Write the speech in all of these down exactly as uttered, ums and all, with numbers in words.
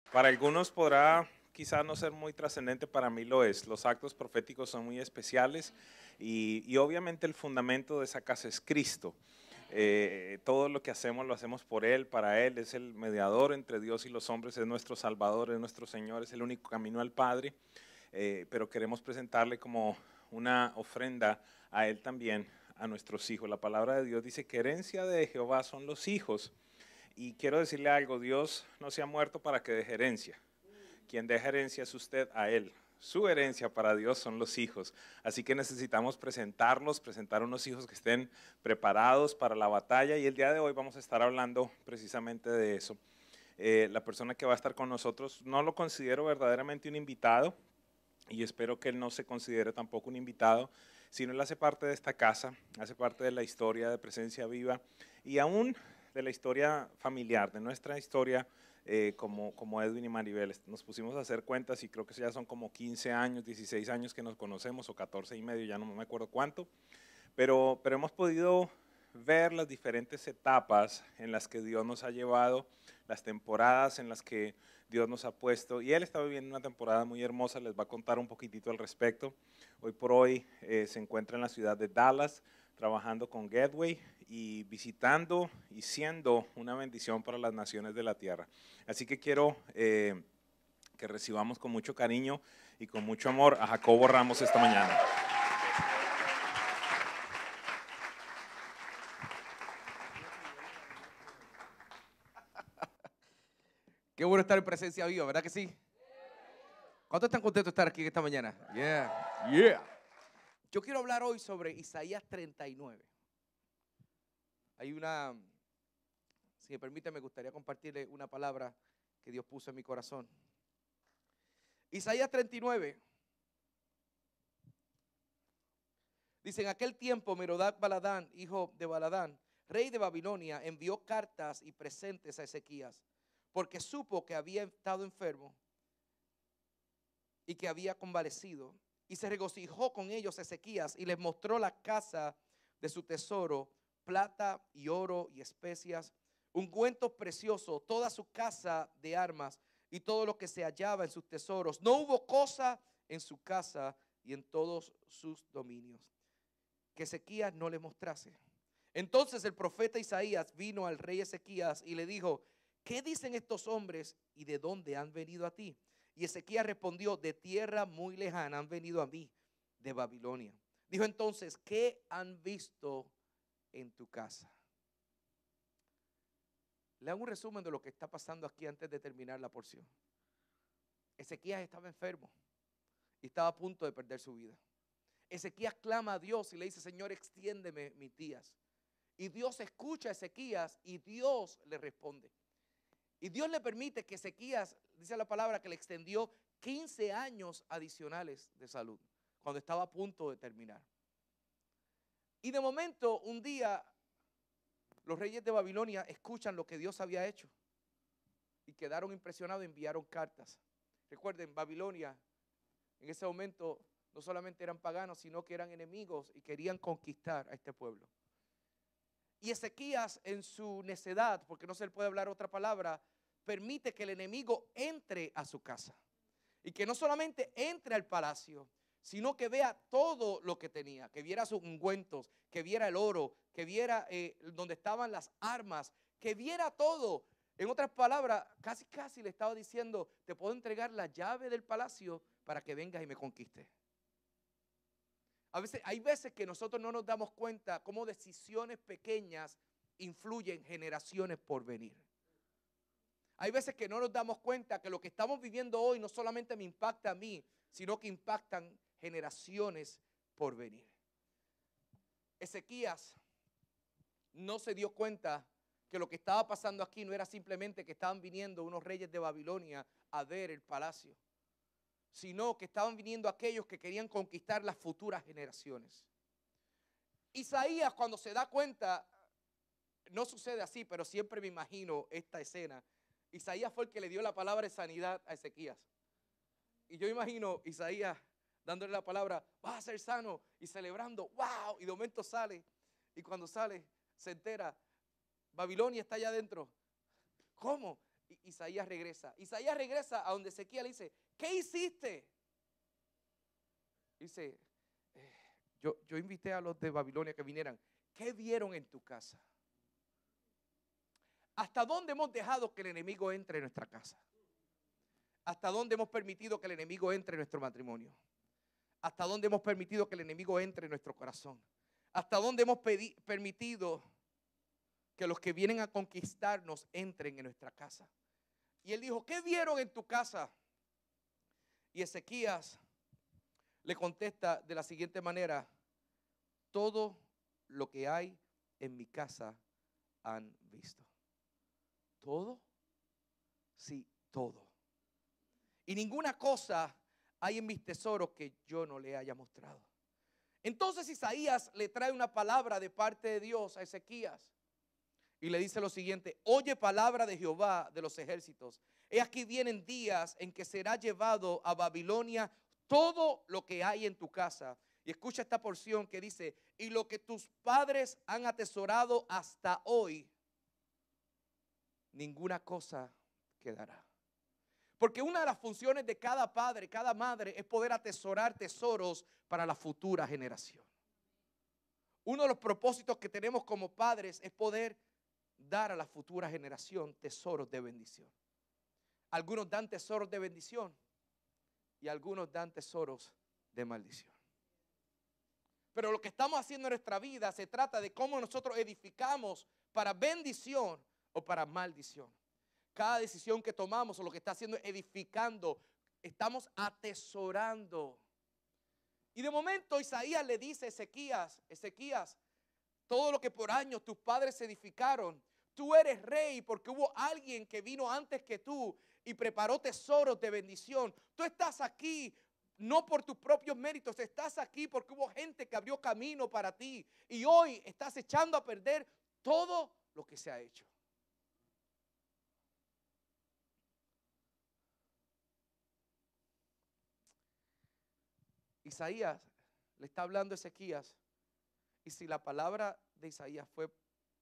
Para algunos podrá quizás no ser muy trascendente, para mí lo es. Los actos proféticos son muy especiales y, y obviamente el fundamento de esa casa es Cristo. Eh, todo lo que hacemos lo hacemos por Él, para Él, es el mediador entre Dios y los hombres, es nuestro Salvador, es nuestro Señor, es el único camino al Padre, eh, pero queremos presentarle como una ofrenda a Él también, a nuestros hijos. La palabra de Dios dice que herencia de Jehová son los hijos. Y quiero decirle algo, Dios no se ha muerto para que deje herencia. Quien deja herencia es usted a Él. Su herencia para Dios son los hijos. Así que necesitamos presentarlos, presentar unos hijos que estén preparados para la batalla. Y el día de hoy vamos a estar hablando precisamente de eso. Eh, la persona que va a estar con nosotros no lo considero verdaderamente un invitado. Y espero que él no se considere tampoco un invitado, sino él hace parte de esta casa, hace parte de la historia de Presencia Viva y aún de la historia familiar, de nuestra historia eh, como, como Edwin y Maribel. Nos pusimos a hacer cuentas y creo que ya son como quince años, dieciséis años que nos conocemos, o catorce y medio, ya no me acuerdo cuánto, pero, pero hemos podido ver las diferentes etapas en las que Dios nos ha llevado, las temporadas en las que Dios nos ha puesto, y Él está viviendo una temporada muy hermosa, les va a contar un poquitito al respecto. Hoy por hoy eh, se encuentra en la ciudad de Dallas, trabajando con Gateway y visitando y siendo una bendición para las naciones de la tierra. Así que quiero eh, que recibamos con mucho cariño y con mucho amor a Jacobo Ramos esta mañana. Qué bueno estar en Presencia Viva, ¿verdad que sí? ¿Cuántos están contentos de estar aquí esta mañana? Yeah, yeah. Yo quiero hablar hoy sobre Isaías treinta y nueve. Hay una, si me permite, me gustaría compartirle una palabra que Dios puso en mi corazón. Isaías treinta y nueve. Dice, en aquel tiempo Merodach Baladán, hijo de Baladán, rey de Babilonia, envió cartas y presentes a Ezequías, porque supo que había estado enfermo y que había convalecido, y se regocijó con ellos Ezequías y les mostró la casa de su tesoro, plata y oro y especias, ungüentos preciosos, toda su casa de armas y todo lo que se hallaba en sus tesoros. No hubo cosa en su casa y en todos sus dominios que Ezequías no le mostrase. Entonces el profeta Isaías vino al rey Ezequías y le dijo, ¿qué dicen estos hombres y de dónde han venido a ti? Y Ezequías respondió, de tierra muy lejana han venido a mí, de Babilonia. Dijo entonces, ¿qué han visto en tu casa? Le hago un resumen de lo que está pasando aquí antes de terminar la porción. Ezequías estaba enfermo y estaba a punto de perder su vida. Ezequías clama a Dios y le dice, Señor, extiéndeme mis días. Y Dios escucha a Ezequías y Dios le responde. Y Dios le permite que Ezequías, dice la palabra, que le extendió quince años adicionales de salud, cuando estaba a punto de terminar. Y de momento, un día, los reyes de Babilonia escuchan lo que Dios había hecho y quedaron impresionados y enviaron cartas. Recuerden, Babilonia, en ese momento, no solamente eran paganos, sino que eran enemigos y querían conquistar a este pueblo. Y Ezequías, en su necedad, porque no se le puede hablar otra palabra, permite que el enemigo entre a su casa. Y que no solamente entre al palacio, sino que vea todo lo que tenía, que viera sus ungüentos, que viera el oro, que viera eh, donde estaban las armas, que viera todo. En otras palabras, casi casi le estaba diciendo, te puedo entregar la llave del palacio para que vengas y me conquistes. A veces, hay veces que nosotros no nos damos cuenta cómo decisiones pequeñas influyen generaciones por venir. Hay veces que no nos damos cuenta que lo que estamos viviendo hoy no solamente me impacta a mí, sino que impactan generaciones por venir. Ezequías no se dio cuenta que lo que estaba pasando aquí no era simplemente que estaban viniendo unos reyes de Babilonia a ver el palacio, sino que estaban viniendo aquellos que querían conquistar las futuras generaciones. Isaías, cuando se da cuenta, no sucede así, pero siempre me imagino esta escena. Isaías fue el que le dio la palabra de sanidad a Ezequías. Y yo imagino Isaías dándole la palabra, vas a ser sano, y celebrando, wow, y de momento sale, y cuando sale, se entera, Babilonia está allá adentro. ¿Cómo? I- Isaías regresa. Isaías regresa a donde Ezequiel le dice, ¿qué hiciste? Dice, eh, yo, yo invité a los de Babilonia que vinieran. ¿Qué vieron en tu casa? ¿Hasta dónde hemos dejado que el enemigo entre en nuestra casa? ¿Hasta dónde hemos permitido que el enemigo entre en nuestro matrimonio? ¿Hasta dónde hemos permitido que el enemigo entre en nuestro corazón? ¿Hasta dónde hemos permitido que los que vienen a conquistarnos entren en nuestra casa? Y él dijo, ¿qué vieron en tu casa? Y Ezequías le contesta de la siguiente manera, todo lo que hay en mi casa han visto. ¿Todo? Sí, todo. Y ninguna cosa hay en mis tesoros que yo no le haya mostrado. Entonces Isaías le trae una palabra de parte de Dios a Ezequías y le dice lo siguiente, oye palabra de Jehová de los ejércitos. He aquí vienen días en que será llevado a Babilonia todo lo que hay en tu casa. Y escucha esta porción que dice, y lo que tus padres han atesorado hasta hoy, ninguna cosa quedará. Porque una de las funciones de cada padre, cada madre, es poder atesorar tesoros para la futura generación. Uno de los propósitos que tenemos como padres es poder dar a la futura generación tesoros de bendición. Algunos dan tesoros de bendición y algunos dan tesoros de maldición. Pero lo que estamos haciendo en nuestra vida se trata de cómo nosotros edificamos para bendición o para maldición. Cada decisión que tomamos o lo que está haciendo es edificando, estamos atesorando. Y de momento Isaías le dice a Ezequías, Ezequías, todo lo que por años tus padres edificaron, tú eres rey porque hubo alguien que vino antes que tú y preparó tesoros de bendición. Tú estás aquí no por tus propios méritos, estás aquí porque hubo gente que abrió camino para ti y hoy estás echando a perder todo lo que se ha hecho. Isaías le está hablando a Ezequías, y si la palabra de Isaías fue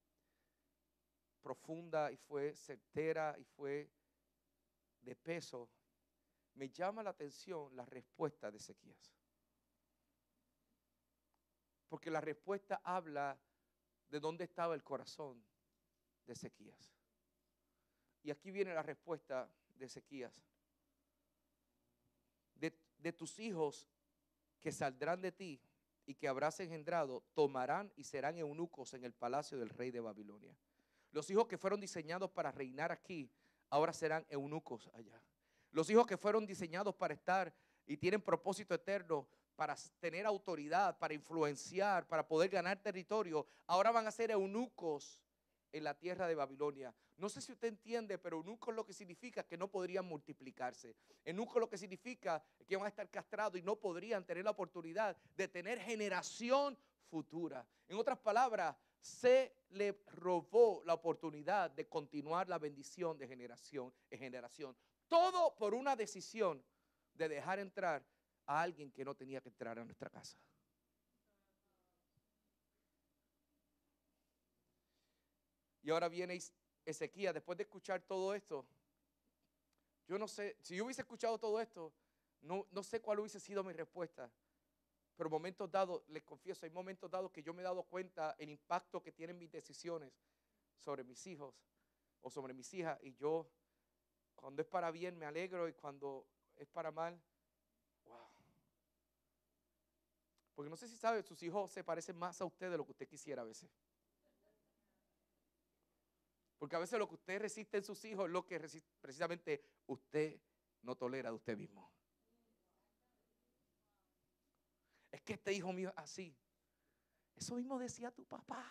profunda y fue certera y fue de peso, me llama la atención la respuesta de Ezequías. Porque la respuesta habla de dónde estaba el corazón de Ezequías. Y aquí viene la respuesta de Ezequías. De, de tus hijos que saldrán de ti y que habrás engendrado, tomarán y serán eunucos en el palacio del rey de Babilonia. Los hijos que fueron diseñados para reinar aquí, ahora serán eunucos allá. Los hijos que fueron diseñados para estar y tienen propósito eterno, para tener autoridad, para influenciar, para poder ganar territorio, ahora van a ser eunucos en la tierra de Babilonia. No sé si usted entiende, pero eunuco lo que significa que no podrían multiplicarse. Eunuco lo que significa que van a estar castrados y no podrían tener la oportunidad de tener generación futura. En otras palabras, se le robó la oportunidad de continuar la bendición de generación en generación. Todo por una decisión de dejar entrar a alguien que no tenía que entrar a nuestra casa. Y ahora viene Ezequías, después de escuchar todo esto, yo no sé, si yo hubiese escuchado todo esto, no, no sé cuál hubiese sido mi respuesta. Pero momentos dados, les confieso, hay momentos dados que yo me he dado cuenta el impacto que tienen mis decisiones sobre mis hijos o sobre mis hijas. Y yo, cuando es para bien, me alegro, y cuando es para mal, wow. Porque no sé si sabe, sus hijos se parecen más a usted de lo que usted quisiera a veces. Porque a veces lo que usted resiste en sus hijos es lo que resiste, precisamente usted no tolera de usted mismo. Es que este hijo mío es así. Eso mismo decía tu papá.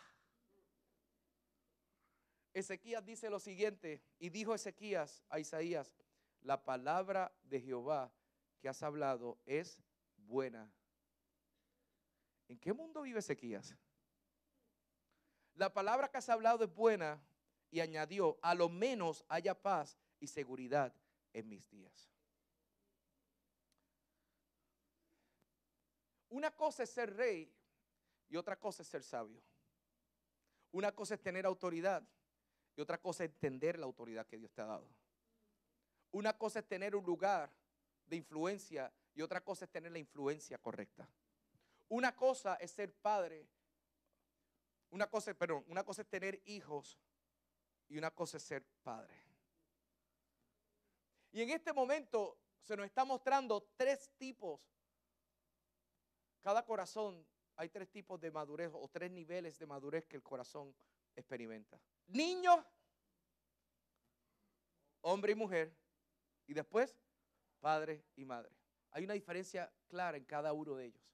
Ezequías dice lo siguiente, y dijo Ezequías a Isaías, la palabra de Jehová que has hablado es buena. ¿En qué mundo vive Ezequías? La palabra que has hablado es buena, y añadió, a lo menos haya paz y seguridad en mis días. Una cosa es ser rey y otra cosa es ser sabio. Una cosa es tener autoridad y otra cosa es entender la autoridad que Dios te ha dado. Una cosa es tener un lugar de influencia y otra cosa es tener la influencia correcta. Una cosa es ser padre, una cosa, perdón, una cosa es tener hijos y una cosa es ser padre. Y en este momento se nos está mostrando tres tipos. Cada corazón, hay tres tipos de madurez o tres niveles de madurez que el corazón experimenta. Niño, hombre y mujer, y después padre y madre. Hay una diferencia clara en cada uno de ellos.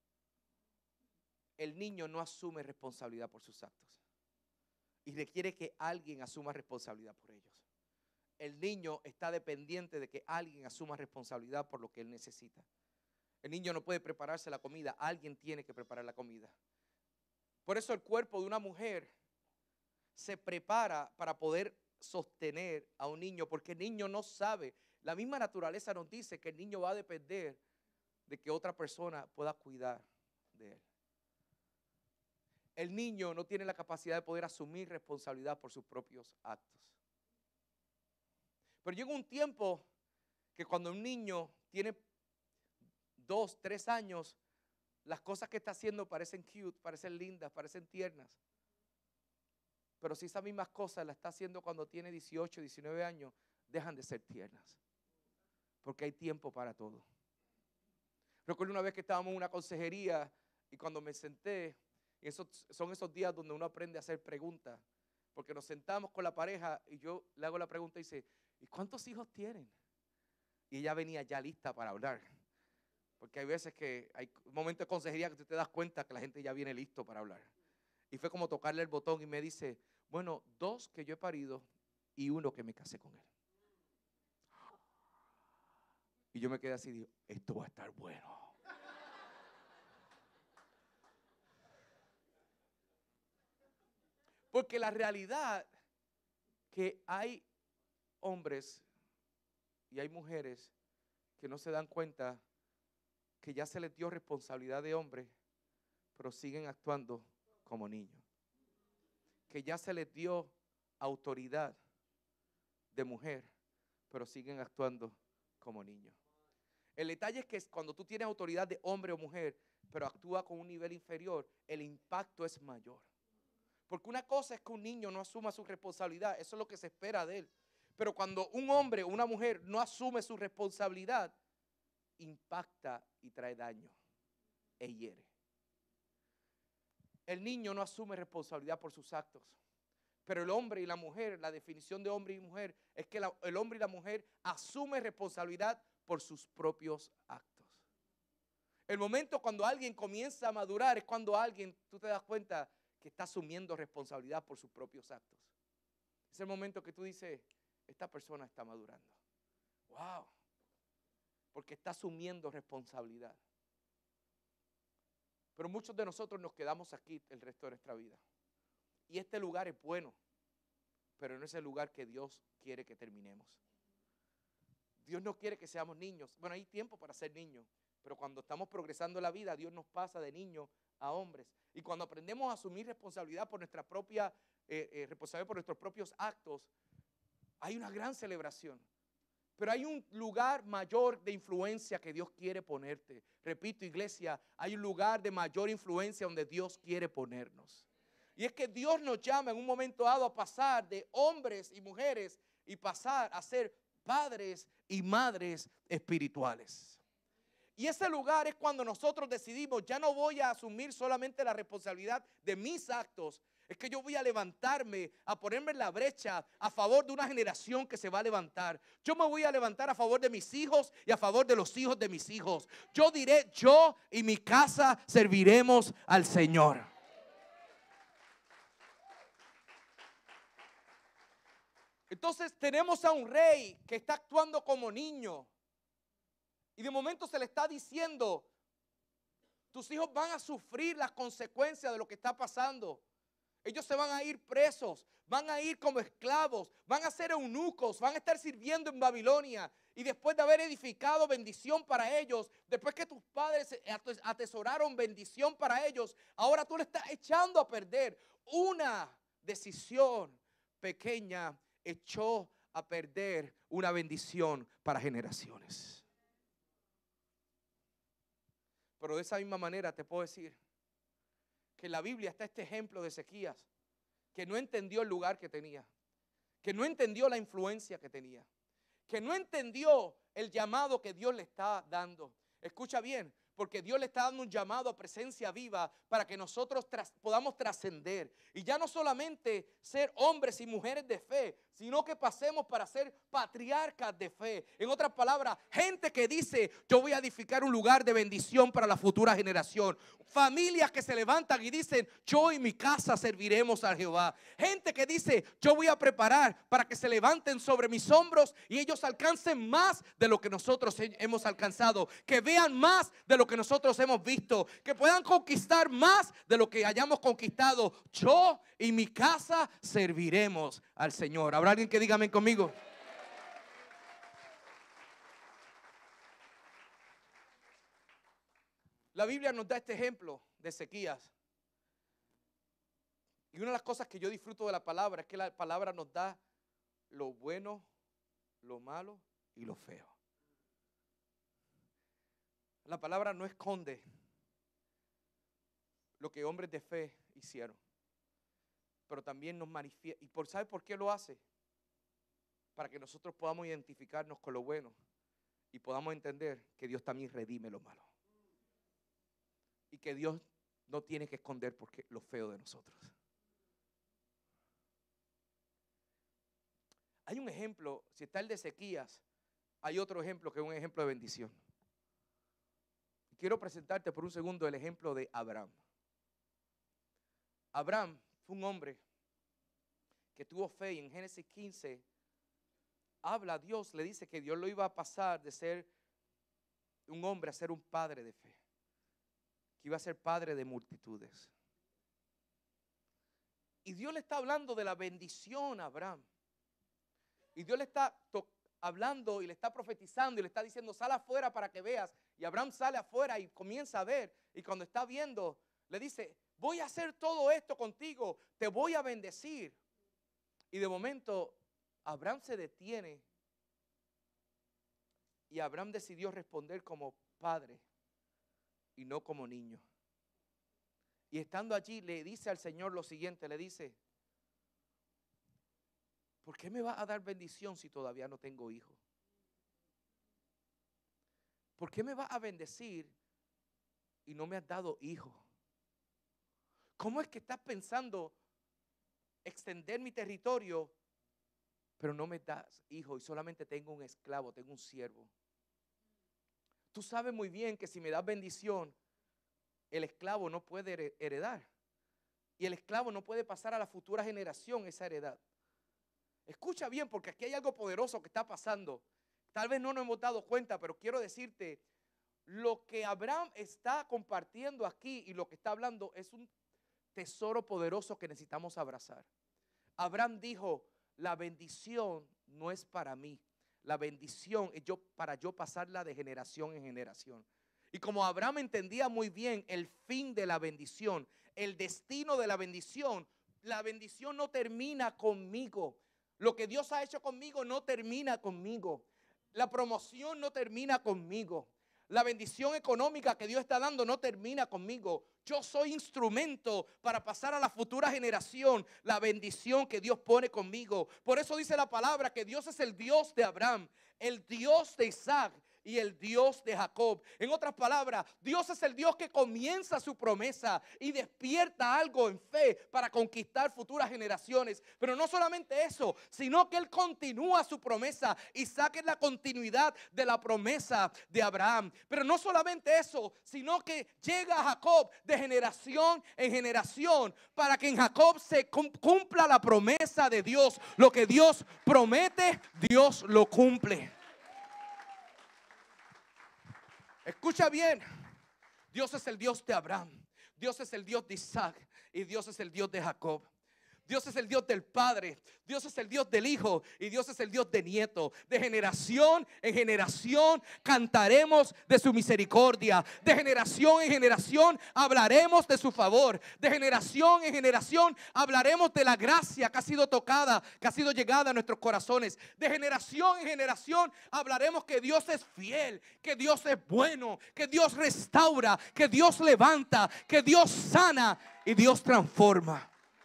El niño no asume responsabilidad por sus actos y requiere que alguien asuma responsabilidad por ellos. El niño está dependiente de que alguien asuma responsabilidad por lo que él necesita. El niño no puede prepararse la comida, alguien tiene que preparar la comida. Por eso el cuerpo de una mujer se prepara para poder sostener a un niño, porque el niño no sabe. La misma naturaleza nos dice que el niño va a depender de que otra persona pueda cuidar de él. El niño no tiene la capacidad de poder asumir responsabilidad por sus propios actos. Pero llega un tiempo que cuando un niño tiene dos, tres años, las cosas que está haciendo parecen cute, parecen lindas, parecen tiernas. Pero si esas mismas cosas las está haciendo cuando tiene dieciocho, diecinueve años, dejan de ser tiernas. Porque hay tiempo para todo. Recuerdo una vez que estábamos en una consejería y cuando me senté, esos, son esos días donde uno aprende a hacer preguntas. Porque nos sentamos con la pareja y yo le hago la pregunta y dice, ¿y cuántos hijos tienen? Y ella venía ya lista para hablar. Porque hay veces que hay momentos de consejería que tú te das cuenta que la gente ya viene listo para hablar. Y fue como tocarle el botón y me dice, bueno, dos que yo he parido y uno que me casé con él. Y yo me quedé así y digo, esto va a estar bueno. Porque la realidad que hay hombres y hay mujeres que no se dan cuenta que ya se les dio responsabilidad de hombre, pero siguen actuando como niños. Que ya se les dio autoridad de mujer, pero siguen actuando como niños. El detalle es que cuando tú tienes autoridad de hombre o mujer, pero actúa con un nivel inferior, el impacto es mayor. Porque una cosa es que un niño no asuma su responsabilidad, eso es lo que se espera de él. Pero cuando un hombre o una mujer no asume su responsabilidad, impacta y trae daño e hiere. El niño no asume responsabilidad por sus actos. Pero el hombre y la mujer, la definición de hombre y mujer es que la, el hombre y la mujer asume responsabilidad por sus propios actos. El momento cuando alguien comienza a madurar es cuando alguien, tú te das cuenta que está asumiendo responsabilidad por sus propios actos. Es el momento que tú dices, esta persona está madurando. Wow. Porque está asumiendo responsabilidad. Pero muchos de nosotros nos quedamos aquí el resto de nuestra vida. Y este lugar es bueno, pero no es el lugar que Dios quiere que terminemos. Dios no quiere que seamos niños. Bueno, hay tiempo para ser niños, pero cuando estamos progresando en la vida, Dios nos pasa de niños a hombres. Y cuando aprendemos a asumir responsabilidad por nuestra propia, eh, eh, responsabilidad por nuestros propios actos, hay una gran celebración. Pero hay un lugar mayor de influencia que Dios quiere ponerte. Repito, iglesia, hay un lugar de mayor influencia donde Dios quiere ponernos. Y es que Dios nos llama en un momento dado a pasar de hombres y mujeres y pasar a ser padres y madres espirituales. Y ese lugar es cuando nosotros decidimos, ya no voy a asumir solamente la responsabilidad de mis actos, es que yo voy a levantarme, a ponerme en la brecha a favor de una generación que se va a levantar. Yo me voy a levantar a favor de mis hijos y a favor de los hijos de mis hijos. Yo diré, yo y mi casa serviremos al Señor. Entonces tenemos a un rey que está actuando como niño. Y de momento se le está diciendo, tus hijos van a sufrir las consecuencias de lo que está pasando. Ellos se van a ir presos, van a ir como esclavos, van a ser eunucos, van a estar sirviendo en Babilonia. Y después de haber edificado bendición para ellos, después que tus padres atesoraron bendición para ellos, ahora tú le estás echando a perder. Una decisión pequeña echó a perder una bendición para generaciones. Pero de esa misma manera te puedo decir que en la Biblia está este ejemplo de Ezequías, que no entendió el lugar que tenía, que no entendió la influencia que tenía, que no entendió el llamado que Dios le está dando. Escucha bien, porque Dios le está dando un llamado a presencia viva para que nosotros tras, podamos trascender. Y ya no solamente ser hombres y mujeres de fe, sino que pasemos para ser patriarcas de fe. En otras palabras, gente que dice, yo voy a edificar un lugar de bendición para la futura generación. Familias que se levantan y dicen, yo y mi casa serviremos a Jehová. Gente que dice, yo voy a preparar para que se levanten sobre mis hombros y ellos alcancen más de lo que nosotros hemos alcanzado. Que vean más de lo que nosotros hemos visto. Que puedan conquistar más de lo que hayamos conquistado. Yo y mi casa serviremos al Señor. ¿Habrá alguien que diga amén conmigo? La Biblia nos da este ejemplo de Ezequías. Y una de las cosas que yo disfruto de la palabra es que la palabra nos da lo bueno, lo malo y lo feo. La palabra no esconde lo que hombres de fe hicieron, pero también nos manifiesta. ¿Y por sabe por qué lo hace? Para que nosotros podamos identificarnos con lo bueno y podamos entender que Dios también redime lo malo. Y que Dios no tiene que esconder porque lo feo de nosotros. Hay un ejemplo, si está el de Ezequías, hay otro ejemplo que es un ejemplo de bendición. Quiero presentarte por un segundo el ejemplo de Abraham. Abraham fue un hombre que tuvo fe y en Génesis quince habla a Dios, le dice que Dios lo iba a pasar de ser un hombre a ser un padre de fe. Que iba a ser padre de multitudes. Y Dios le está hablando de la bendición a Abraham. Y Dios le está hablando y le está profetizando y le está diciendo, sal afuera para que veas. Y Abraham sale afuera y comienza a ver. Y cuando está viendo, le dice, voy a hacer todo esto contigo, te voy a bendecir. Y de momento, Abraham se detiene. Y Abraham decidió responder como padre y no como niño. Y estando allí le dice al Señor lo siguiente, le dice, ¿por qué me va a dar bendición si todavía no tengo hijo? ¿Por qué me va a bendecir y no me has dado hijo? ¿Cómo es que estás pensando extender mi territorio, pero no me das hijo y solamente tengo un esclavo, tengo un siervo? Tú sabes muy bien que si me das bendición, el esclavo no puede heredar. Y el esclavo no puede pasar a la futura generación esa heredad. Escucha bien, porque aquí hay algo poderoso que está pasando. Tal vez no nos hemos dado cuenta, pero quiero decirte, lo que Abraham está compartiendo aquí y lo que está hablando es un tesoro poderoso que necesitamos abrazar. Abraham dijo, la bendición no es para mí. La bendición es yo, para yo pasarla de generación en generación. Y como Abraham entendía muy bien el fin de la bendición, el destino de la bendición, la bendición no termina conmigo. Lo que Dios ha hecho conmigo no termina conmigo. La promoción no termina conmigo. La bendición económica que Dios está dando no termina conmigo. Yo soy instrumento para pasar a la futura generación la bendición que Dios pone conmigo. Por eso dice la palabra que Dios es el Dios de Abraham, el Dios de Isaac y el Dios de Jacob. En otras palabras, Dios es el Dios que comienza su promesa y despierta algo en fe para conquistar futuras generaciones. Pero no solamente eso, sino que Él continúa su promesa. Isaac es la continuidad de la promesa de Abraham. Pero no solamente eso, sino que llega a Jacob de generación en generación para que en Jacob se cumpla la promesa de Dios. Lo que Dios promete, Dios lo cumple. Escucha bien, Dios es el Dios de Abraham, Dios es el Dios de Isaac y Dios es el Dios de Jacob. Dios es el Dios del Padre, Dios es el Dios del Hijo y Dios es el Dios de nieto. De generación en generación cantaremos de su misericordia. De generación en generación hablaremos de su favor. De generación en generación hablaremos de la gracia que ha sido tocada, que ha sido llegada a nuestros corazones. De generación en generación hablaremos que Dios es fiel, que Dios es bueno, que Dios restaura, que Dios levanta, que Dios sana y Dios transforma.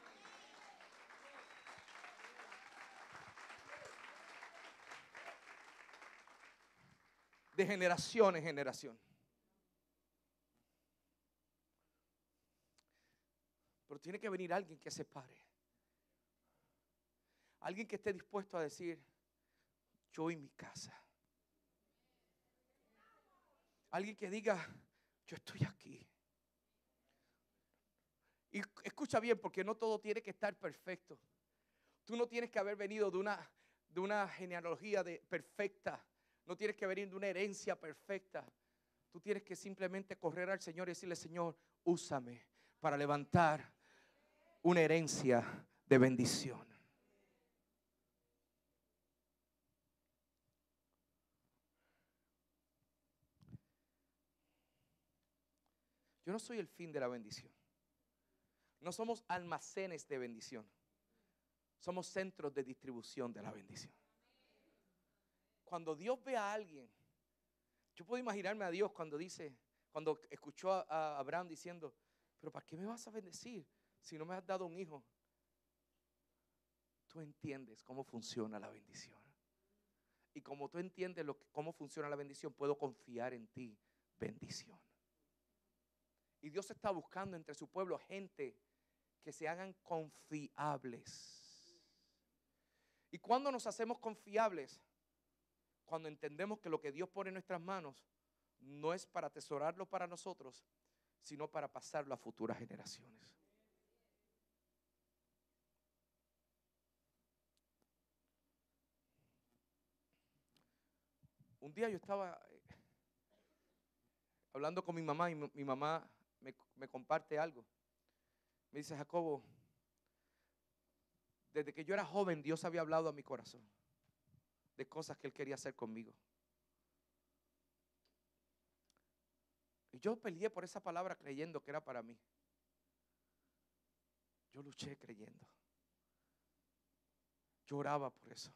De generación en generación. Pero tiene que venir alguien que se pare. Alguien que esté dispuesto a decir: yo y mi casa. Alguien que diga: yo estoy aquí. Y escucha bien, porque no todo tiene que estar perfecto. Tú no tienes que haber venido de una, de una genealogía de perfecta. No tienes que venir de una herencia perfecta. Tú tienes que simplemente correr al Señor y decirle: Señor, úsame para levantar una herencia de bendición. Yo no soy el fin de la bendición. No somos almacenes de bendición. Somos centros de distribución de la bendición. Cuando Dios ve a alguien, yo puedo imaginarme a Dios cuando dice, cuando escuchó a, a Abraham diciendo: pero ¿para qué me vas a bendecir si no me has dado un hijo? Tú entiendes cómo funciona la bendición. Y como tú entiendes lo que, cómo funciona la bendición, puedo confiar en ti, bendición. Y Dios está buscando entre su pueblo gente que se hagan confiables. ¿Y cuándo nos hacemos confiables? Cuando entendemos que lo que Dios pone en nuestras manos no es para atesorarlo para nosotros, sino para pasarlo a futuras generaciones. Un día yo estaba hablando con mi mamá y mi, mi mamá me, me comparte algo. Me dice: Jacobo, desde que yo era joven Dios había hablado a mi corazón de cosas que Él quería hacer conmigo. Y yo peleé por esa palabra creyendo que era para mí. Yo luché creyendo. Yo oraba por eso.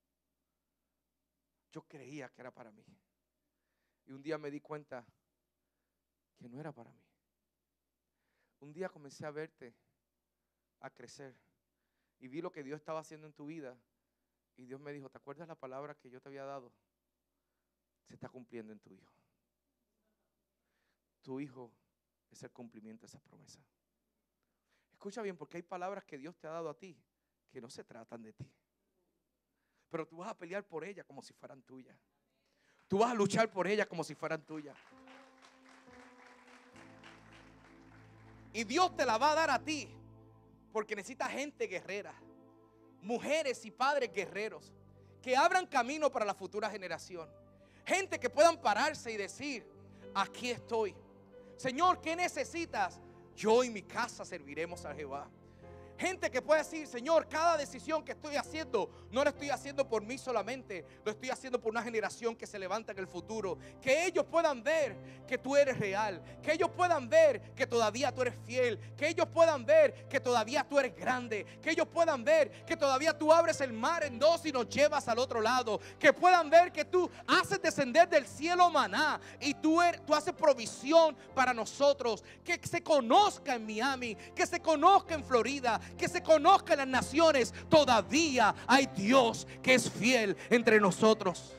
Yo creía que era para mí. Y un día me di cuenta que no era para mí. Un día comencé a verte a crecer y vi lo que Dios estaba haciendo en tu vida. Y Dios me dijo: ¿te acuerdas la palabra que yo te había dado? Se está cumpliendo en tu hijo. Tu hijo es el cumplimiento de esa promesa. Escucha bien, porque hay palabras que Dios te ha dado a ti que no se tratan de ti. Pero tú vas a pelear por ellas como si fueran tuyas. Tú vas a luchar por ellas como si fueran tuyas. Y Dios te la va a dar a ti porque necesita gente guerrera. Mujeres y padres guerreros que abran camino para la futura generación. Gente que puedan pararse y decir: aquí estoy. Señor, ¿qué necesitas? Yo y mi casa serviremos a Jehová. Gente que pueda decir: Señor, cada decisión que estoy haciendo no lo estoy haciendo por mí solamente, lo estoy haciendo por una generación que se levanta en el futuro. Que ellos puedan ver que tú eres real, que ellos puedan ver que todavía tú eres fiel, que ellos puedan ver que todavía tú eres grande, que ellos puedan ver que todavía tú abres el mar en dos y nos llevas al otro lado, que puedan ver que tú haces descender del cielo maná y tú, eres, tú haces provisión para nosotros. Que se conozca en Miami, que se conozca en Florida, que se conozca en las naciones. Todavía hay Dios que es fiel entre nosotros.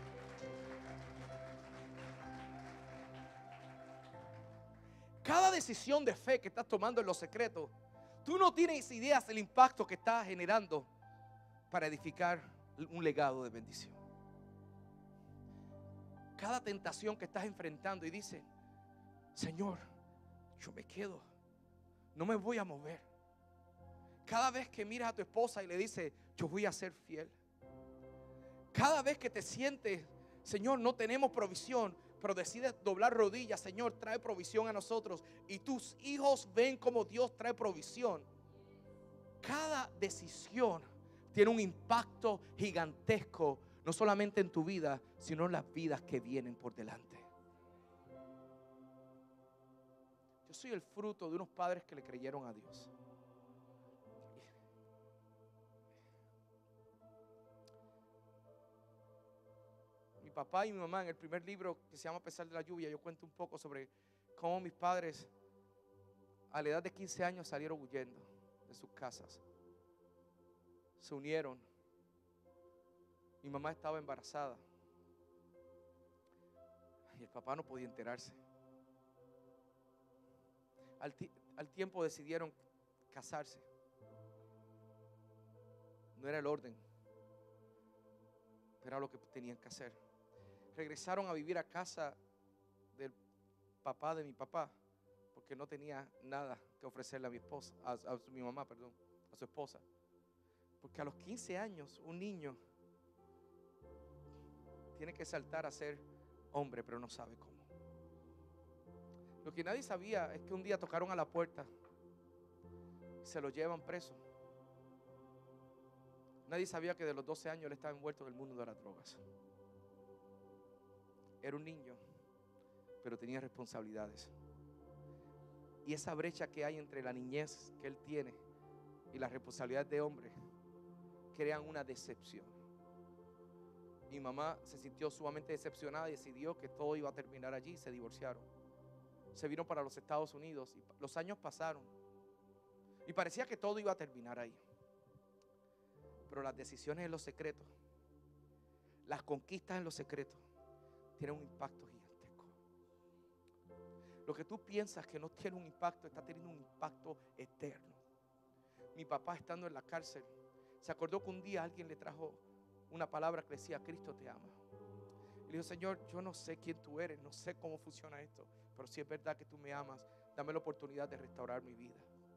Cada decisión de fe que estás tomando en lo secreto, tú no tienes ideas del impacto que estás generando para edificar un legado de bendición. Cada tentación que estás enfrentando y dices: Señor, yo me quedo, no me voy a mover. Cada vez que miras a tu esposa y le dices: yo voy a ser fiel. Cada vez que te sientes: Señor, no tenemos provisión, pero decides doblar rodillas: Señor, trae provisión a nosotros. Y tus hijos ven como Dios trae provisión. Cada decisión tiene un impacto gigantesco, no solamente en tu vida, sino en las vidas que vienen por delante. Yo soy el fruto de unos padres que le creyeron a Dios. Mi papá y mi mamá, en el primer libro que se llama A pesar de la lluvia, yo cuento un poco sobre cómo mis padres a la edad de quince años salieron huyendo de sus casas. Se unieron. Mi mamá estaba embarazada y el papá no podía enterarse. Al, ti- al tiempo decidieron casarse. No era el orden, pero era lo que tenían que hacer. Regresaron a vivir a casa del papá de mi papá, porque no tenía nada que ofrecerle a mi esposa, a, a mi mamá, perdón, a su esposa. Porque a los quince años un niño tiene que saltar a ser hombre, pero no sabe cómo. Lo que nadie sabía es que un día tocaron a la puerta y se lo llevan preso. Nadie sabía que de los doce años él estaba envuelto en el mundo de las drogas. Era un niño, pero tenía responsabilidades. Y esa brecha que hay entre la niñez que él tiene y las responsabilidades de hombre crean una decepción. Mi mamá se sintió sumamente decepcionada y decidió que todo iba a terminar allí. Se divorciaron. Se vino para los Estados Unidos y los años pasaron y parecía que todo iba a terminar ahí. Pero las decisiones en los secretos, las conquistas en los secretos, tienen un impacto gigantesco. Lo que tú piensas que no tiene un impacto, está teniendo un impacto eterno. Mi papá, estando en la cárcel, se acordó que un día alguien le trajo una palabra que decía: Cristo te ama. Y le dijo: Señor, yo no sé quién tú eres, no sé cómo funciona esto, pero si es verdad que tú me amas, dame la oportunidad de restaurar mi vida.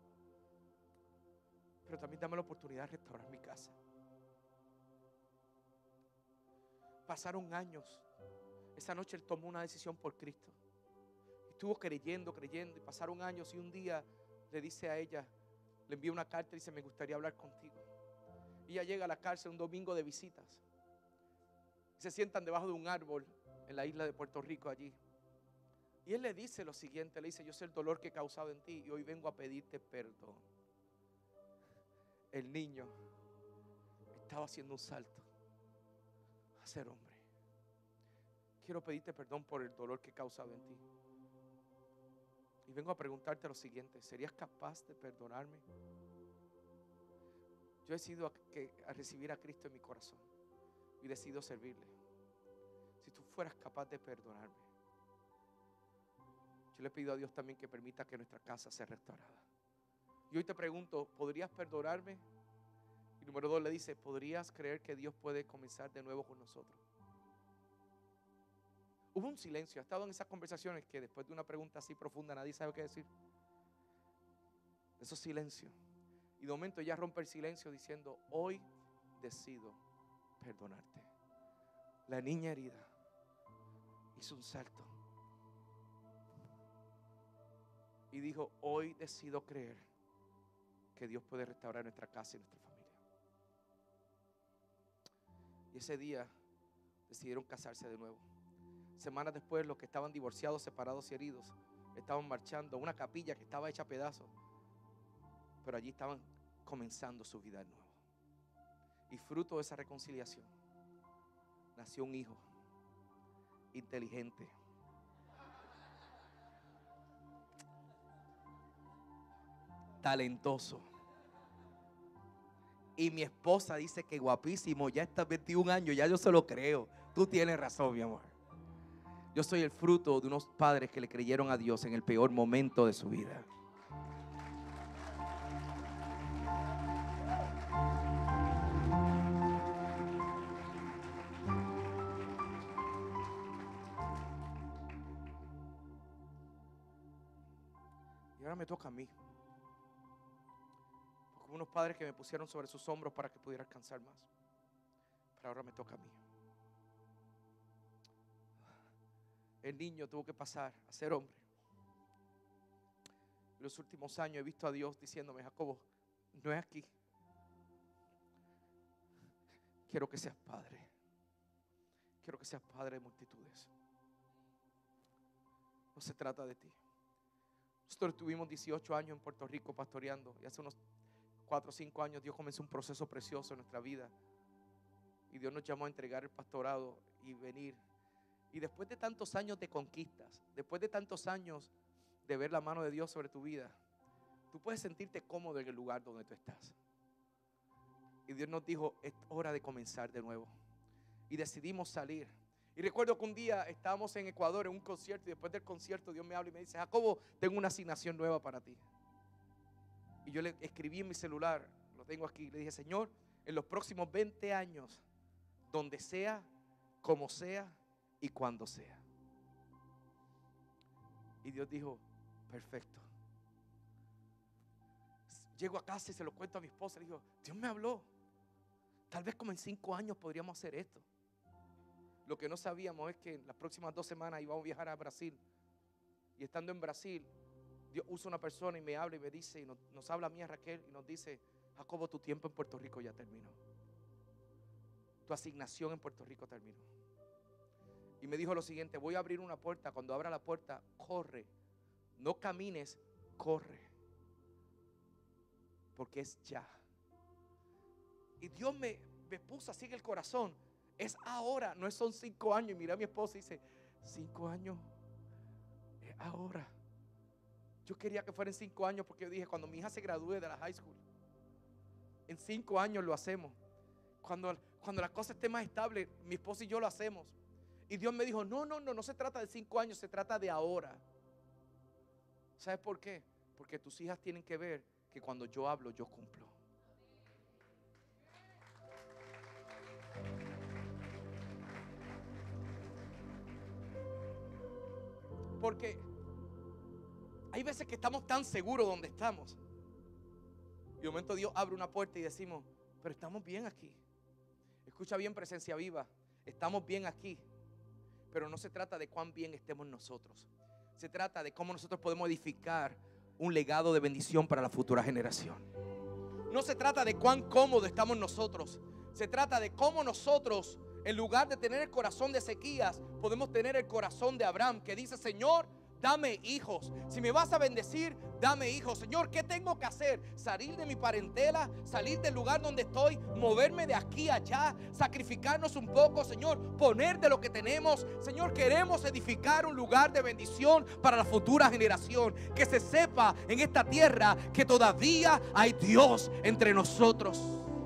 Pero también dame la oportunidad de restaurar mi casa. Pasaron años. Esa noche él tomó una decisión por Cristo. Estuvo creyendo, creyendo, y pasaron años, y un día le dice a ella, le envía una carta y dice: me gustaría hablar contigo. Y ella llega a la cárcel un domingo de visitas. Y se sientan debajo de un árbol en la isla de Puerto Rico allí. Y él le dice lo siguiente, le dice: yo sé el dolor que he causado en ti y hoy vengo a pedirte perdón. El niño estaba haciendo un salto a ser hombre. Quiero pedirte perdón por el dolor que he causado en ti. Y vengo a preguntarte lo siguiente: ¿serías capaz de perdonarme? Yo he decidido a, que, a recibir a Cristo en mi corazón y decido servirle. Si tú fueras capaz de perdonarme, yo le pido a Dios también que permita que nuestra casa sea restaurada. Y hoy te pregunto: ¿podrías perdonarme? Y número dos, le dice: ¿podrías creer que Dios puede comenzar de nuevo con nosotros? Hubo un silencio. Ha estado en esas conversaciones que después de una pregunta así profunda nadie sabe qué decir. Esos silencios. Y de momento ella rompe el silencio diciendo: hoy decido perdonarte. La niña herida hizo un salto y dijo: hoy decido creer que Dios puede restaurar nuestra casa y nuestra familia. Y ese día decidieron casarse de nuevo. Semanas después, los que estaban divorciados, separados y heridos estaban marchando a una capilla que estaba hecha a pedazos, pero allí estaban comenzando su vida de nuevo. Y fruto de esa reconciliación nació un hijo inteligente, talentoso. Y mi esposa dice que guapísimo, ya está veintiún años, ya yo se lo creo. Tú tienes razón, mi amor. Yo soy el fruto de unos padres que le creyeron a Dios en el peor momento de su vida. Y ahora me toca a mí. Porque hubo unos padres que me pusieron sobre sus hombros para que pudiera alcanzar más. Pero ahora me toca a mí. El niño tuvo que pasar a ser hombre. En los últimos años he visto a Dios diciéndome: Jacobo, no es aquí, quiero que seas padre. Quiero que seas padre de multitudes. No se trata de ti. Nosotros estuvimos dieciocho años en Puerto Rico pastoreando, y hace unos cuatro o cinco años Dios comenzó un proceso precioso en nuestra vida. Y Dios nos llamó a entregar el pastorado y venir. Y después de tantos años de conquistas, después de tantos años de ver la mano de Dios sobre tu vida, tú puedes sentirte cómodo en el lugar donde tú estás. Y Dios nos dijo, es hora de comenzar de nuevo. Y decidimos salir. Y recuerdo que un día estábamos en Ecuador en un concierto, y después del concierto Dios me habla y me dice, Jacobo, tengo una asignación nueva para ti. Y yo le escribí en mi celular, lo tengo aquí, le dije, Señor, en los próximos veinte años, donde sea, como sea y cuando sea. Y Dios dijo, perfecto. Llego a casa y se lo cuento a mi esposa, le digo, Dios me habló. Tal vez como en cinco años podríamos hacer esto. Lo que no sabíamos es que en las próximas dos semanas íbamos a viajar a Brasil. Y estando en Brasil, Dios usa una persona y me habla y me dice, y nos, nos habla a mí, a Raquel, y nos dice, Jacobo, tu tiempo en Puerto Rico ya terminó. Tu asignación en Puerto Rico terminó. Y me dijo lo siguiente, voy a abrir una puerta. Cuando abra la puerta, corre. No camines, corre. Porque es ya. Y Dios me, me puso así en el corazón. Es ahora, no son cinco años. Y miré a mi esposa y dice, cinco años es ahora. Yo quería que fueran cinco años porque yo dije, cuando mi hija se gradúe de la high school, en cinco años lo hacemos. Cuando, cuando la cosa esté más estable, mi esposa y yo lo hacemos. Y Dios me dijo, no, no, no, no se trata de cinco años, se trata de ahora. ¿Sabes por qué? Porque tus hijas tienen que ver que cuando yo hablo, yo cumplo. Porque hay veces que estamos tan seguros donde estamos. Y de momento Dios abre una puerta y decimos, pero estamos bien aquí. Escucha bien, Presencia Viva, estamos bien aquí. Pero no se trata de cuán bien estemos nosotros. Se trata de cómo nosotros podemos edificar un legado de bendición para la futura generación. No se trata de cuán cómodo estamos nosotros. Se trata de cómo nosotros, en lugar de tener el corazón de Ezequías, podemos tener el corazón de Abraham, que dice, Señor, dame hijos. Si me vas a bendecir, dame hijos. Señor, ¿qué tengo que hacer? Salir de mi parentela, salir del lugar donde estoy, moverme de aquí a allá, sacrificarnos un poco, Señor, poner de lo que tenemos. Señor, queremos edificar un lugar de bendición para la futura generación. Que se sepa en esta tierra que todavía hay Dios entre nosotros.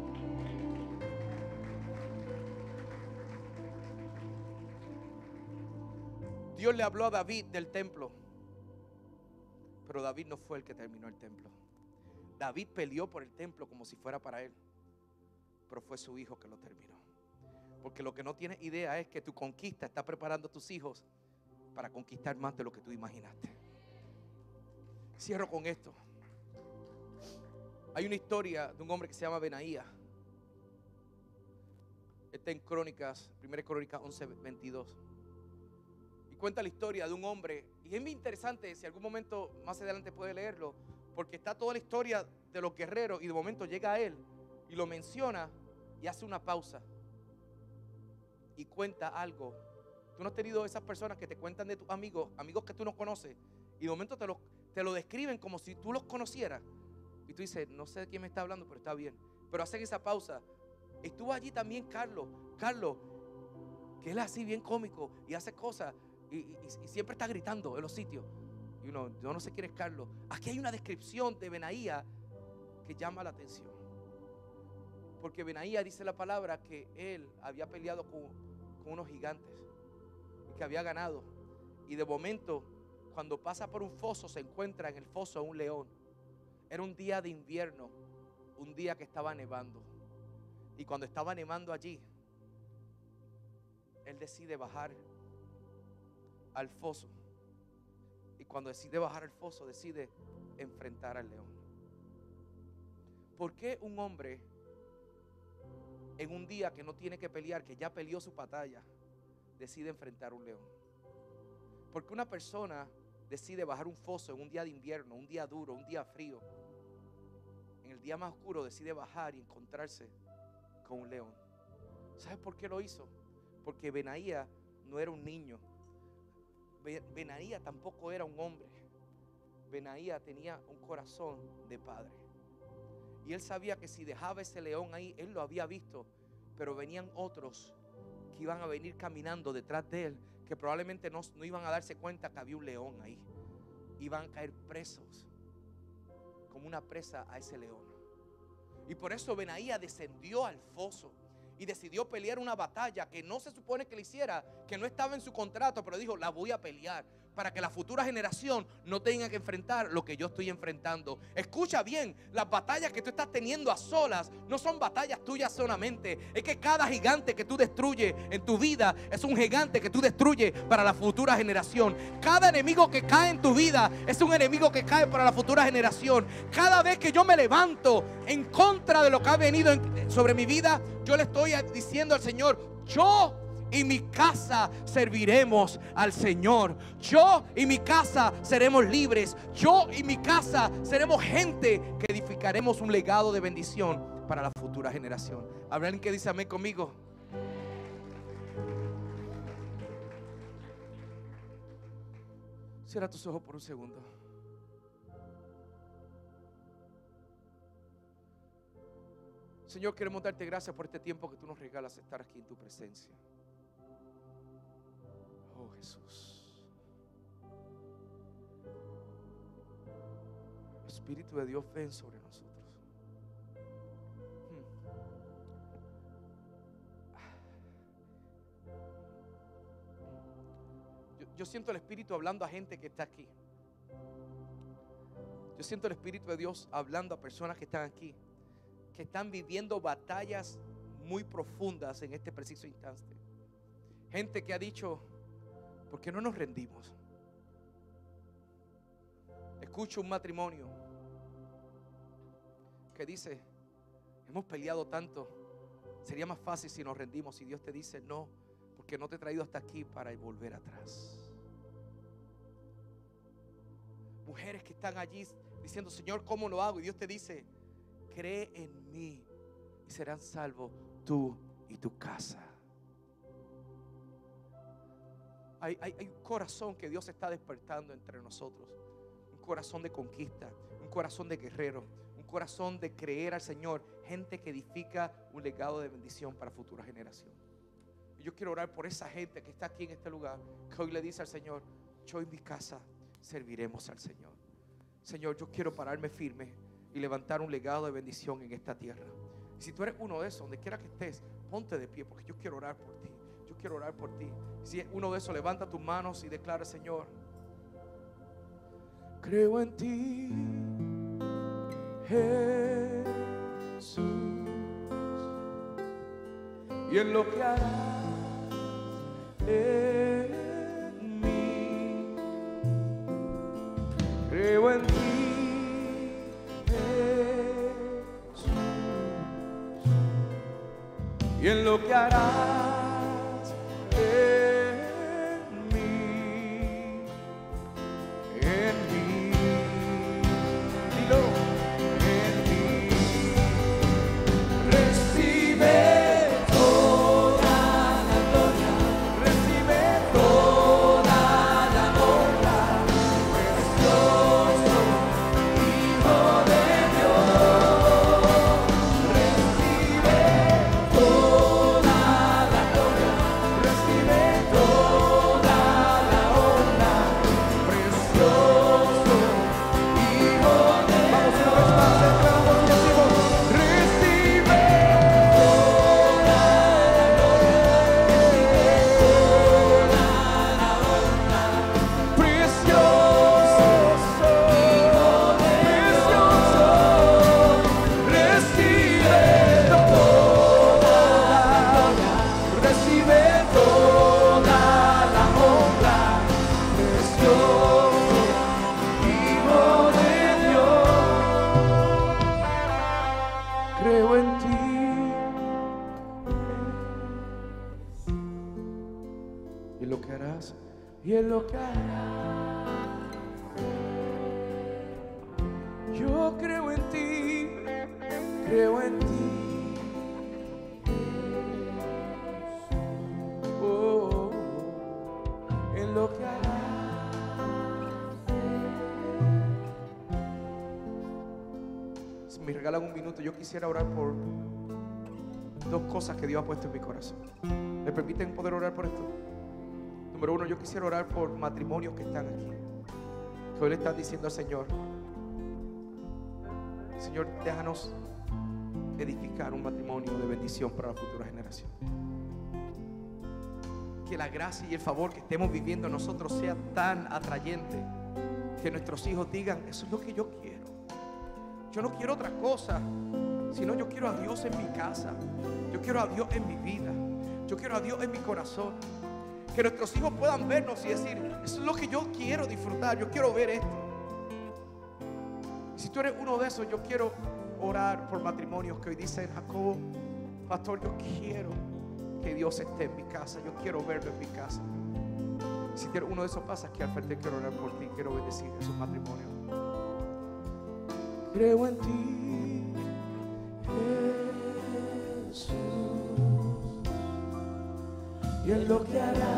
Dios le habló a David del templo, pero David no fue el que terminó el templo. David peleó por el templo como si fuera para él, pero fue su hijo que lo terminó. Porque lo que no tienes idea es que tu conquista está preparando a tus hijos para conquistar más de lo que tú imaginaste. Cierro con esto. Hay una historia de un hombre que se llama Benaía. Está en Crónicas, primera Crónicas once veintidós. Cuenta la historia de un hombre, y es muy interesante, si algún momento más adelante puede leerlo, porque está toda la historia de los guerreros y de momento llega a él y lo menciona y hace una pausa y cuenta algo. Tú no has tenido esas personas que te cuentan de tus amigos, amigos que tú no conoces, y de momento te lo, te lo describen como si tú los conocieras, y tú dices, no sé de quién me está hablando, pero está bien. Pero hacen esa pausa. Estuvo allí también Carlos, Carlos, que él es así bien cómico y hace cosas. Y, y, y siempre está gritando en los sitios. Y uno, yo no sé quién es Carlos. Aquí hay una descripción de Benaía que llama la atención. Porque Benaía dice la palabra que él había peleado con, con unos gigantes y que había ganado. Y de momento, cuando pasa por un foso, se encuentra en el foso un león. Era un día de invierno, un día que estaba nevando. Y cuando estaba nevando allí, él decide bajar al foso, y cuando decide bajar al foso, decide enfrentar al león. ¿Por qué un hombre en un día que no tiene que pelear, que ya peleó su batalla, decide enfrentar a un león? Porque una persona decide bajar un foso en un día de invierno, un día duro, un día frío, en el día más oscuro decide bajar y encontrarse con un león. ¿Sabes por qué lo hizo? Porque Benaía no era un niño. Benaía tampoco era un hombre. Benaía tenía un corazón de padre. Y él sabía que si dejaba ese león ahí, él lo había visto, pero venían otros que iban a venir caminando detrás de él, que probablemente no, no iban a darse cuenta que había un león ahí. Iban a caer presos como una presa a ese león. Y por eso Benaía descendió al foso y decidió pelear una batalla que no se supone que le hiciera, que no estaba en su contrato, pero dijo: la voy a pelear para que la futura generación no tenga que enfrentar lo que yo estoy enfrentando. Escucha bien, las batallas que tú estás teniendo a solas no son batallas tuyas solamente. Es que cada gigante que tú destruyes en tu vida es un gigante que tú destruyes para la futura generación. Cada enemigo que cae en tu vida es un enemigo que cae para la futura generación. Cada vez que yo me levanto en contra de lo que ha venido en, sobre mi vida, yo le estoy diciendo al Señor: yo y mi casa serviremos al Señor. Yo y mi casa seremos libres. Yo y mi casa seremos gente que edificaremos un legado de bendición para la futura generación. ¿Habrá alguien que dice amén conmigo? Cierra tus ojos por un segundo. Señor, queremos darte gracias por este tiempo que tú nos regalas estar aquí en tu presencia. Oh Jesús, Espíritu de Dios, ven sobre nosotros. hmm. yo, yo siento el Espíritu hablando a gente que está aquí. Yo siento el Espíritu de Dios hablando a personas que están aquí, que están viviendo batallas muy profundas en este preciso instante. Gente que ha dicho: ¿por qué no nos rendimos? Escucho un matrimonio que dice: hemos peleado tanto, sería más fácil si nos rendimos. Y Dios te dice: no, porque no te he traído hasta aquí para volver atrás. Mujeres que están allí diciendo: Señor, ¿cómo lo hago? Y Dios te dice: cree en mí y serán salvos tú y tu casa. Hay, hay, hay un corazón que Dios está despertando entre nosotros. Un corazón de conquista, un corazón de guerrero, un corazón de creer al Señor. Gente que edifica un legado de bendición para futura generación. Y yo quiero orar por esa gente que está aquí en este lugar, que hoy le dice al Señor: yo y mi casa serviremos al Señor. Señor, yo quiero pararme firme y levantar un legado de bendición en esta tierra. Y si tú eres uno de esos, donde quiera que estés, ponte de pie, porque yo quiero orar por ti. Yo quiero orar por ti. Si es uno de esos, levanta tus manos y declara: Señor, creo en ti, Jesús, y en lo que harás en mí. Creo en ti, Jesús, y en lo que harás en mí, en mí, dilo, en mí. Recibe toda la gloria, recibe toda la honra, precioso Hijo de Dios. Recibe toda la gloria, recibe toda la honra, precioso Hijo de Dios. Vamos una vez más, entramos y decimos: recibe toda la gloria, toda la honra, precioso Hijo de Dios. Recibe toda la gloria, recibe toda la honra, precioso Hijo de Dios. Creo en ti, y en lo que harás, y en lo que harás. Yo creo en ti, creo en ti, es lo que hará. Si me regalan un minuto, yo quisiera orar por dos cosas que Dios ha puesto en mi corazón. ¿Me permiten poder orar por esto? Número uno, yo quisiera orar por matrimonios que están aquí, que hoy le están diciendo al Señor: Señor, déjanos edificar un matrimonio de bendición para la futura generación. Que la gracia y el favor que estemos viviendo nosotros sea tan atrayente que nuestros hijos digan: eso es lo que yo quiero. Yo no quiero otra cosa, sino yo quiero a Dios en mi casa. Yo quiero a Dios en mi vida. Yo quiero a Dios en mi corazón. Que nuestros hijos puedan vernos y decir: eso es lo que yo quiero disfrutar. Yo quiero ver esto. Si tú eres uno de esos, yo quiero orar por matrimonios que hoy dicen: Jacobo, pastor, yo quiero que Dios esté en mi casa. Yo quiero verlo en mi casa. Si tú eres uno de esos, pasa aquí al frente. Quiero orar por ti. Quiero bendecir esos matrimonios. Creo en ti, Jesús, y en lo que harás.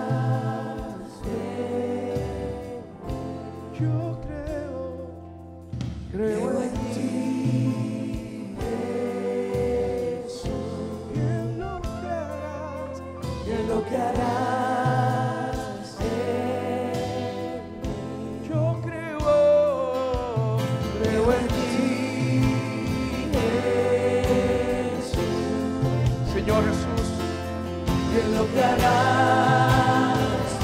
Yo creo, creo en ti, Jesús, y en lo que harás, y en lo que harás en mí. Yo creo, creo en ti, Jesús, Señor Jesús, y en lo que harás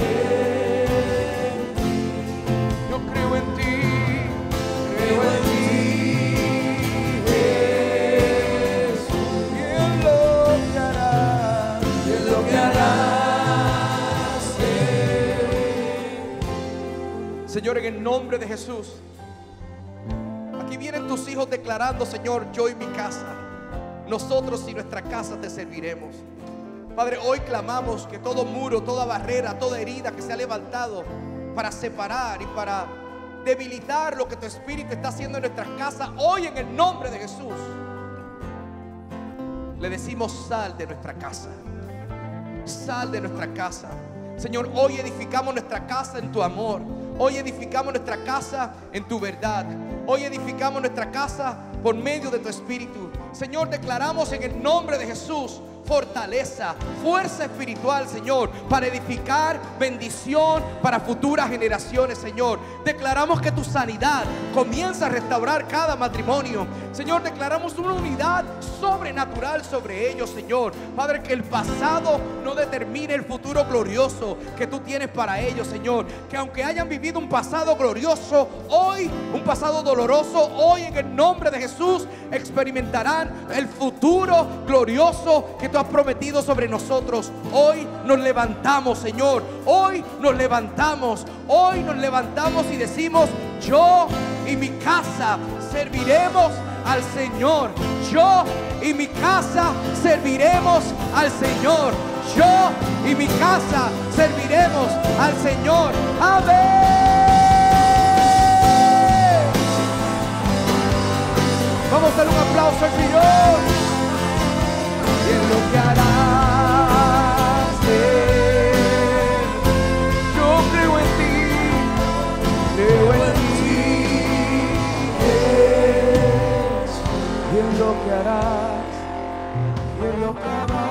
en mí. Yo creo en ti, creo en ti, Jesús, y en lo que harás, y en lo que harás en mí. Señor, en el nombre de Jesús, aquí vienen tus hijos declarando: Señor, yo y mi casa, nosotros y nuestra casa te serviremos. Padre, hoy clamamos que todo muro, toda barrera, toda herida que se ha levantado para separar y para debilitar lo que tu Espíritu está haciendo en nuestras casas, hoy en el nombre de Jesús le decimos: sal de nuestra casa, sal de nuestra casa. Señor, hoy edificamos nuestra casa en tu amor. Hoy edificamos nuestra casa en tu verdad. Hoy edificamos nuestra casa por medio de tu Espíritu. Señor, declaramos en el nombre de Jesús fortaleza, fuerza espiritual, Señor, para edificar bendición para futuras generaciones, Señor. Declaramos que tu sanidad comienza a restaurar cada matrimonio. Señor, declaramos una unidad sobrenatural sobre ellos, Señor. Padre, que el pasado no determine el futuro glorioso que tú tienes para ellos, Señor. Que aunque hayan vivido un pasado glorioso hoy, un pasado doloroso hoy, en el nombre de Jesús experimentarán el futuro glorioso que tú has prometido sobre nosotros. Hoy nos levantamos, Señor. Hoy nos levantamos. Hoy nos levantamos y decimos: yo y mi casa serviremos al Señor. Yo y mi casa serviremos al Señor. Yo y mi casa serviremos al Señor. Amén. Vamos a dar un aplauso al Señor. Y en lo que harás en mí. Yo creo en ti, creo en ti, Jesús. Y en lo que harás, y en lo que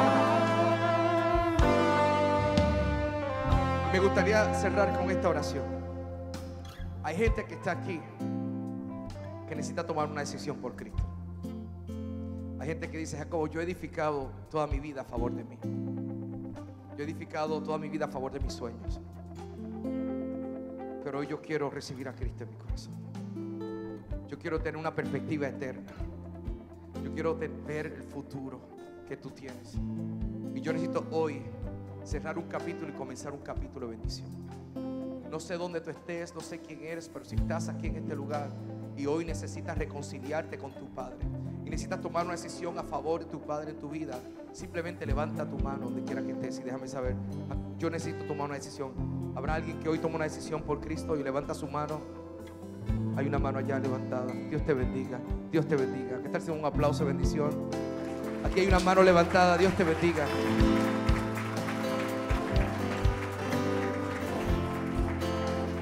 harás. Me gustaría cerrar con esta oración. Hay gente que está aquí que necesita tomar una decisión por Cristo. Hay gente que dice: Jacobo, yo he edificado toda mi vida a favor de mí. Yo he edificado toda mi vida a favor de mis sueños. Pero hoy yo quiero recibir a Cristo en mi corazón. Yo quiero tener una perspectiva eterna. Yo quiero ver el futuro que tú tienes. Y yo necesito hoy cerrar un capítulo y comenzar un capítulo de bendición. No sé dónde tú estés, no sé quién eres, pero si estás aquí en este lugar y hoy necesitas reconciliarte con tu Padre y necesitas tomar una decisión a favor de tu Padre en tu vida, simplemente levanta tu mano donde quiera que estés y déjame saber: yo necesito tomar una decisión. ¿Habrá alguien que hoy toma una decisión por Cristo y levanta su mano? Hay una mano allá levantada. Dios te bendiga, Dios te bendiga. ¿Qué tal si un aplauso de bendición? Aquí hay una mano levantada. Dios te bendiga.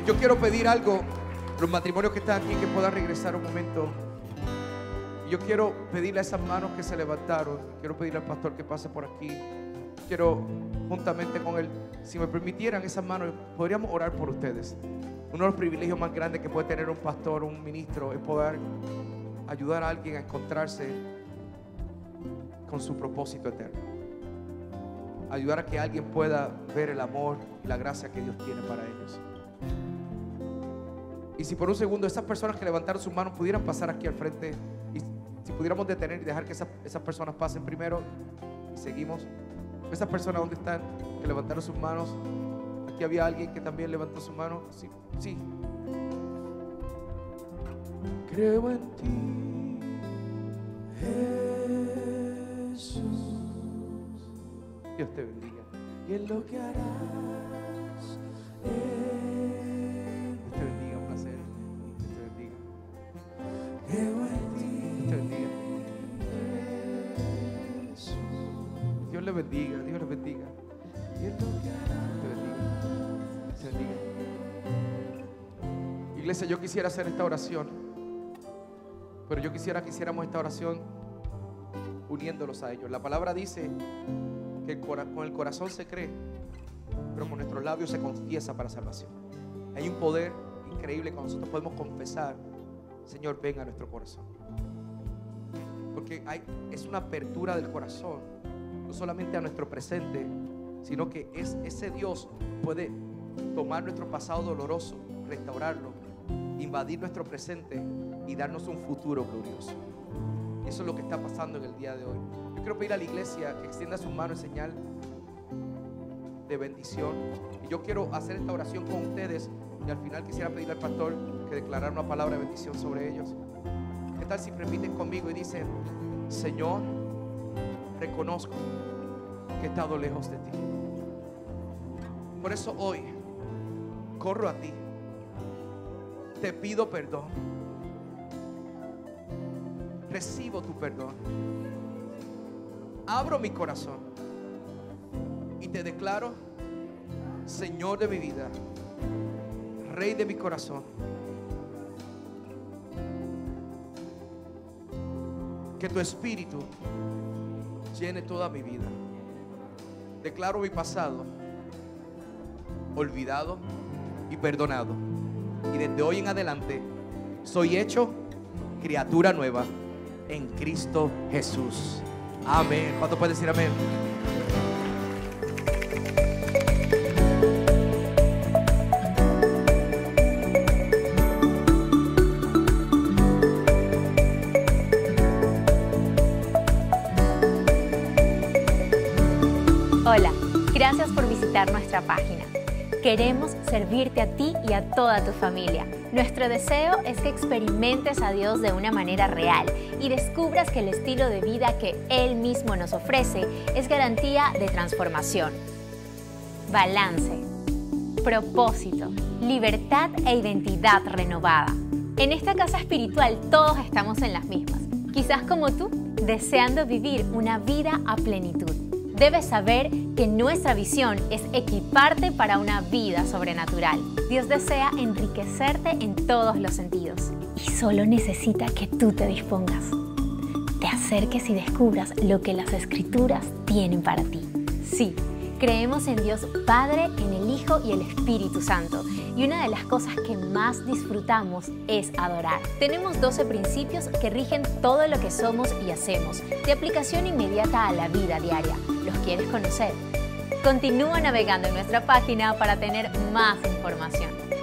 Yo quiero pedir algo, los matrimonios que están aquí, que puedan regresar un momento. Yo quiero pedirle a esas manos que se levantaron, quiero pedirle al pastor que pase por aquí. Quiero, juntamente con él, si me permitieran esas manos, podríamos orar por ustedes. Uno de los privilegios más grandes que puede tener un pastor, un ministro, es poder ayudar a alguien a encontrarse con su propósito eterno. Ayudar a que alguien pueda ver el amor y la gracia que Dios tiene para ellos. Y si por un segundo esas personas que levantaron sus manos pudieran pasar aquí al frente, y si pudiéramos detener y dejar que esas, esas personas pasen primero, y seguimos. Esas personas, ¿dónde están? Que levantaron sus manos. Aquí había alguien que también levantó su mano. Sí, sí. Creo en ti, Jesús. Dios te bendiga. Y en lo que harás, eh. Dios te bendiga, un placer. Dios te bendiga. Creo en ti, Dios te bendiga. Jesús. Dios le bendiga, Dios le bendiga. Y en lo que harás, Dios te bendiga. Dios te bendiga. Iglesia, yo quisiera hacer esta oración, pero yo quisiera que hiciéramos esta oración uniéndolos a ellos. La palabra dice que el cora- con el corazón se cree, pero con nuestros labios se confiesa para salvación. Hay un poder increíble cuando nosotros podemos confesar: Señor, ven a nuestro corazón. Porque hay, es una apertura del corazón, no solamente a nuestro presente, sino que es, ese Dios puede tomar nuestro pasado doloroso, restaurarlo, invadir nuestro presente y darnos un futuro glorioso. Eso es lo que está pasando en el día de hoy. Yo quiero pedir a la iglesia que extienda su mano en señal de bendición. Y yo quiero hacer esta oración con ustedes, y al final quisiera pedirle al pastor que declarara una palabra de bendición sobre ellos. ¿Qué tal si repiten conmigo y dicen: Señor, reconozco que he estado lejos de ti. Por eso hoy corro a ti. Te pido perdón. Recibo tu perdón. Abro mi corazón y te declaro Señor de mi vida, Rey de mi corazón. Que tu espíritu llene toda mi vida. Declaro mi pasado olvidado y perdonado. Y desde hoy en adelante soy hecho criatura nueva en Cristo Jesús. Amén. ¿Cuánto puede decir amén? Hola, gracias por visitar nuestra página. Queremos servirte a ti y a toda tu familia. Nuestro deseo es que experimentes a Dios de una manera real y descubras que el estilo de vida que Él mismo nos ofrece es garantía de transformación, balance, propósito, libertad e identidad renovada. En esta casa espiritual todos estamos en las mismas, quizás como tú, deseando vivir una vida a plenitud. Debes saber que nuestra visión es equiparte para una vida sobrenatural. Dios desea enriquecerte en todos los sentidos y solo necesita que tú te dispongas, te acerques y descubras lo que las Escrituras tienen para ti. Sí, creemos en Dios Padre, en el Hijo y el Espíritu Santo. Y una de las cosas que más disfrutamos es adorar. Tenemos doce principios que rigen todo lo que somos y hacemos, de aplicación inmediata a la vida diaria. ¿Los quieres conocer? Continúa navegando en nuestra página para tener más información.